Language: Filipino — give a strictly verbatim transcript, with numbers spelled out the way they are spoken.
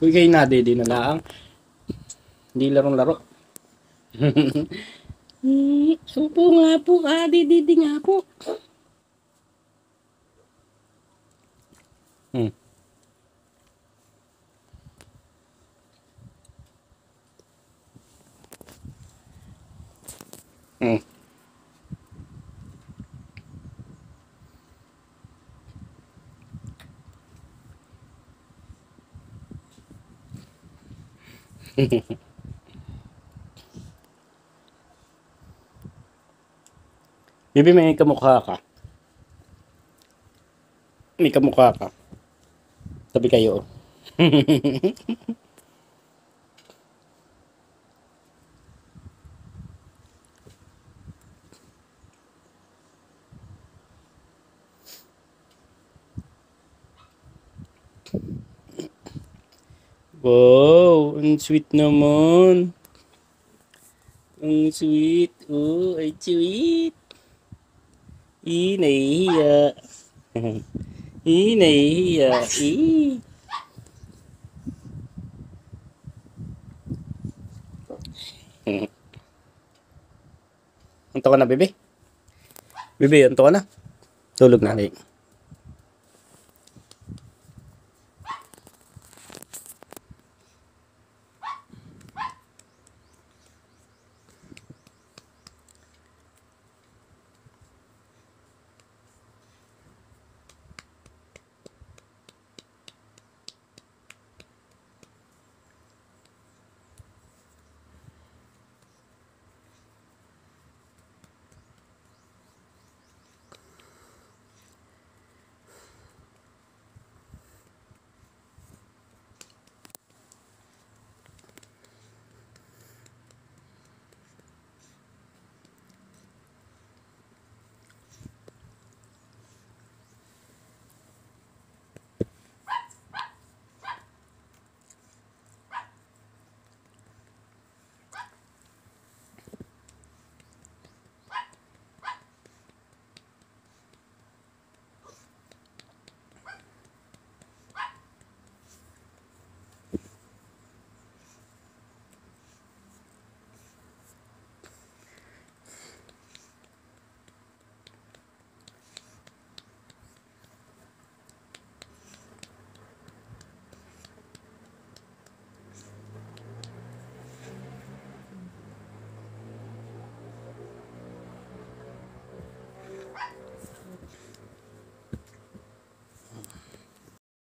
Uy, kayo na, di na lang. Hindi larong-laro. Upo nga po ka, di nga po. Hmm. Hmm. Bibi, may kamukha ka. May kamukha ka. Sabi kayo. Wow, ang sweet naman. Ang sweet. Oh, ay sweet. Ih, nahihiya. Ih, nahihiya. Ih. Anto ka na, bebe? Bebe, anto ka na? Tulog na, rin.